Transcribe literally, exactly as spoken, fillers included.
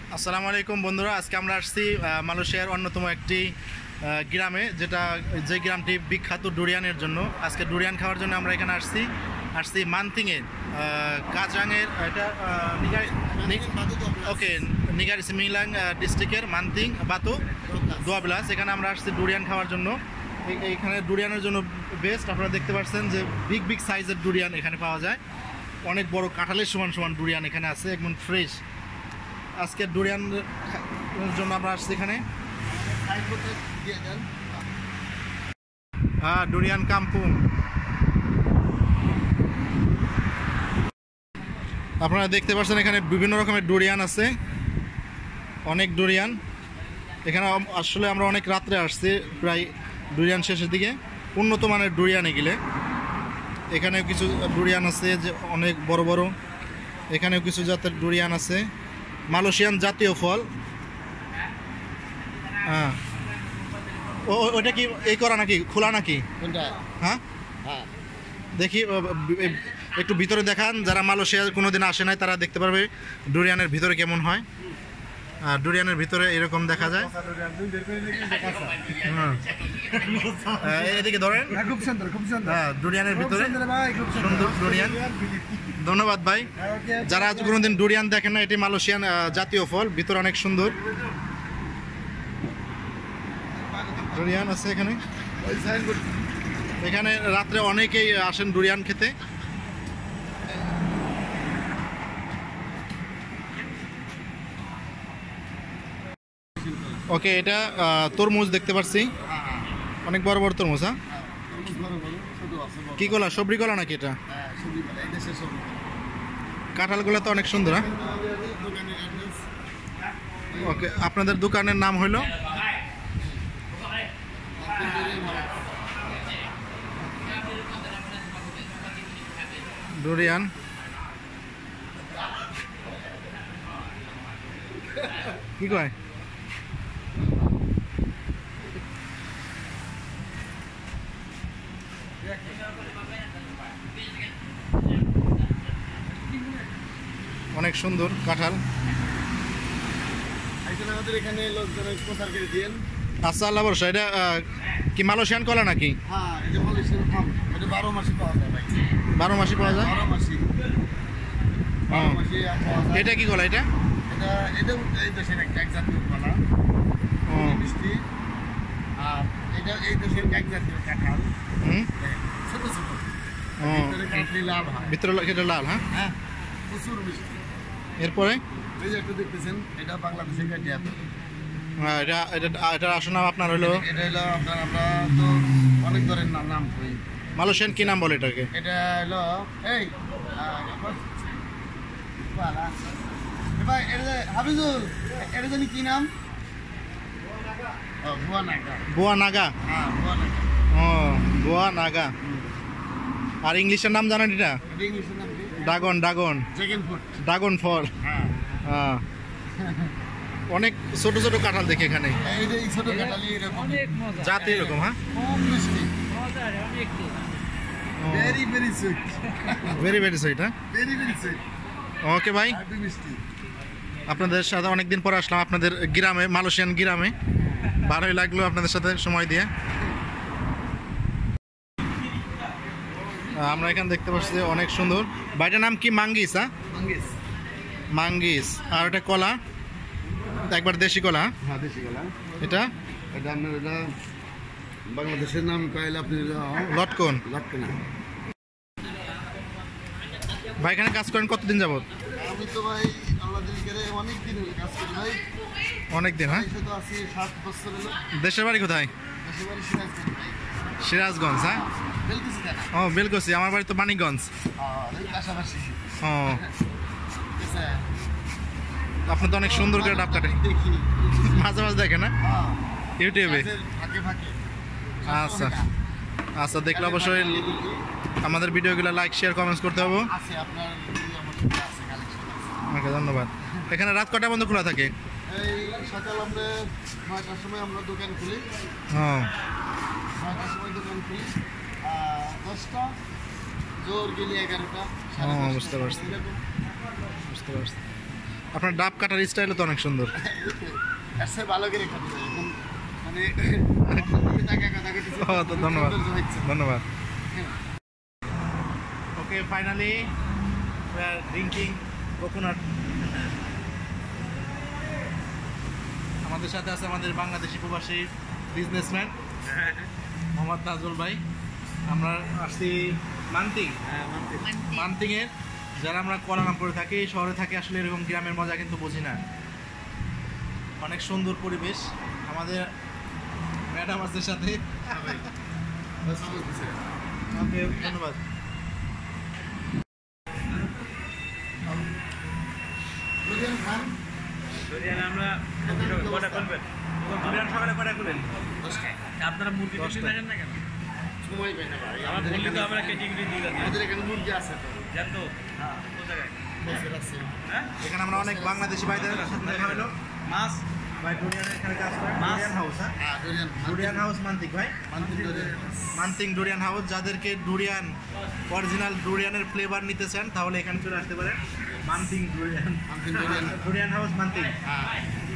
আসসালামু আলাইকুম বন্ধুরা, আজকে আমরা আসছি মালয়েশিয়ার অন্যতম একটি গ্রামে, যেটা যে গ্রামটি বিখ্যাত ডুরিয়ানের জন্য। আজকে ডুরিয়ান খাওয়ার জন্য আমরা এখানে আসছি আসছি মানতিংয়ের কাজাংয়ের এটা ওকে নিগার সিমিলাং ডিস্ট্রিক্টের মানতিং বাতু দোয়াবিলাস। এখানে আমরা আসছি ডুরিয়ান খাওয়ার জন্য। এইখানে ডুরিয়ানের জন্য বেস্ট। আপনারা দেখতে পাচ্ছেন যে বিগ বিগ সাইজের ডুরিয়ান এখানে পাওয়া যায়। অনেক বড় কাঁঠালের সমান সমান ডুরিয়ান এখানে আছে, একদম ফ্রেশ। আজকে ডুরিয়ানের জন্য আমরা আসছি এখানে। হ্যাঁ, ডুরিয়ান কাম্পুং। আপনারা দেখতে পাচ্ছেন এখানে বিভিন্ন রকমের ডুরিয়ান আছে, অনেক ডুরিয়ান। এখানে আসলে আমরা অনেক রাত্রে আসছি, প্রায় ডুরিয়ান শেষের দিকে। উন্নত মানের ডুরিয়ান এগুলো। এখানেও কিছু ডুরিয়ান আছে যে অনেক বড় বড়। এখানেও কিছু জাতের ডুরিয়ান আছে, মালয়েশিয়ান জাতীয় ফল। হ্যাঁ, ও ওইটা কি এই করা নাকি, খোলা নাকি? হ্যাঁ, দেখি একটু ভিতরে দেখান। যারা মালয়েশিয়া কোনোদিন আসে নাই তারা দেখতে পারবে ডুরিয়ানের ভিতরে কেমন হয়। ডুরিয়ানের ভিতরে এরকম দেখা যায়। হ্যাঁ, এদিকে ধরেন। খুব সুন্দর, খুব সুন্দর। হ্যাঁ, ডুরিয়ানের ভিতরে সুন্দর ডুরিয়ান। ধন্যবাদ ভাই। যারা কোনোদিন ডুরিয়ান দেখেন না, এটি মালয়েশিয়ান জাতীয় ফল। ভিতরে অনেক সুন্দর ডুরিয়ান আছে এখানে। এখানে রাত্রে অনেকেই আসেন ডুরিয়ান খেতে। ওকে, এটা তরমুজ দেখতে পাচ্ছি, অনেক বড় বড় তরমুজ। হ্যাঁ, কি কলা? সবরি কলা নাকি এটা? কাঁঠালগুলো তো অনেক সুন্দর। হ্যাঁ, ওকে, আপনাদের দোকানের নাম হলো? ডুরিয়ান। কি কয়? অনেক সুন্দর কাঁঠাল। আচ্ছা, আল্লাহ ভরসা। এটা কি মালয়েশিয়ান কলা নাকি? বারো মাসি পাওয়া যায়। এটা কি কলা? এটা ভিতরে এটা লাল। হ্যাঁ, এরপরে এটা এটা আসল নাম আপনার হলো? অনেক ধরনের নাম। মালয়েশিয়ান কি নাম বলে এটাকে? এটা হলো এই হাফিজুল, এটা জানি কি নাম? বুয়া নাগা। বুয়া নাগা। হ্যাঁ, বুয়া নাগা। ও, বুয়া নাগা। আর ইংলিশের নাম জানেন এটা? ইংলিশের নাম কি? Dragon. Dragon dragon fruit. Dragon ফল। হ্যাঁ, হ্যাঁ। অনেক ছোট ছোট কাঁঠাল দেখি এখানে। এই যে ছোট কাঁঠালি এরকম জাতি এরকম। হ্যাঁ, খুব মিষ্টি। Very very sweet. Very very sweet. হ্যাঁ, ভেরি ভেরি সুইট। ওকে ভাই, মিষ্টি। আপনাদের সাথে অনেকদিন পরে আসলাম আপনাদের গ্রামে, মালয়েশিয়ান গ্রামে। ভালোই লাগলো আপনাদের সাথে সময় দিয়ে। আমরা এখানে দেখতে পাচ্ছি অনেক সুন্দর। ভাইটার নাম কি? মাঙ্গিস। হ্যাঁ, মাঙ্গিস। মাঙ্গিস। আর এটা কলা, একবার দেশি কলা। হ্যাঁ, দেশি কলা। এটা এটা আপনার এটা বাংলাদেশের নাম কইলে আপনি লটকন। লটকন। ভাই এখানে কাজ করেন কতদিন যাবত? আমি তো ভাই আল্লাহ দিন করে অনেক দিন কাজ করি ভাই। অনেক দিন। হ্যাঁ, তো আছি সাত বছর হলো। দেশের বাড়ি কোথায়? দেশের বাড়ি সিরাজগঞ্জ ভাই। সিরাজগঞ্জ। হ্যাঁ, বেলকুচি জানা? ও, বেলকুচি। আমার বাড়ি তো মানিকগঞ্জ। হ্যাঁ, পাশাপাশি। ও, আপনি তো অনেক সুন্দর করে ডাব কাটেন। দেখি মাঝে মাঝে দেখেন না ইউটিউবে? ফাঁকে ফাঁকে। আচ্ছা আচ্ছা, দেখলে অবশ্যই আমাদের ভিডিওগুলো লাইক শেয়ার কমেন্টস করতে হবে। আছে আপনার আছে কালেকশন আছে। ওকে, ধন্যবাদ। এখানে রাত কটা পর্যন্ত খোলা থাকে? এই সকাল আমরা নয়টার সময় আমরা দোকান খুলি। হ্যাঁ, নয়টার সময় দোকান খুলি। দশটা জোর গেলে এগারোটা। হ্যাঁ, বুঝতে পারছি বুঝতে পারছি আপনার ডাব কাটার স্টাইলও তো অনেক সুন্দর। এর চেয়ে ভালো করে খাতে চাই এখন মানে টাকা কথা কেটেছে ও, তো ধন্যবাদ ধন্যবাদ। Okay, finally drinking coconut. আমাদের সাথে আছে আমাদের বাংলাদেশি প্রবাসী বিজনেসম্যান মোহাম্মদ নাজুল ভাই। আমরা আসছি মান্তিং। মান্তিং এর যারা আমরা কুয়ালালামপুরে থাকি, শহরে থাকি, আসলে এরকম গ্রামের মজা কিন্তু বুঝি না। অনেক সুন্দর পরিবেশ। আমাদের ম্যাডাম আছে সাথে। ওকে, ধন্যবাদ। খান আমরা কটা খুলবেন? সকালে কটা খুলেন? আপনারা মুরগি বেশি থাকেন না কেন? সময় পাই না ভাই আমার মুরগি তো আমরা কেটে কেটে দিয়ে দিই। আমাদের এখানে মুরগি আছে তো জান তো? কোন জায়গায়? বসে আছে হ্যাঁ? এখানে আমরা অনেক বাংলাদেশি ভাইদের সাথে দেখা হলো। মাছ? ভাই ডুরিয়ানের এখানে কাজ করে। মাছ? ডুরিয়ান হাউস, হ্যাঁ? হ্যাঁ ডুরিয়ান ডুরিয়ান হাউস মান্তিক ভাই। Mantin durian Mantin durian house. যাদেরকে ডুরিয়ান অরিজিনাল ডুরিয়ানের ফ্লেভার নিতে চান তাহলে এখানে চলে আসতে পারেন। Mantin durian Mantin durian durian house Mantin. হ্যাঁ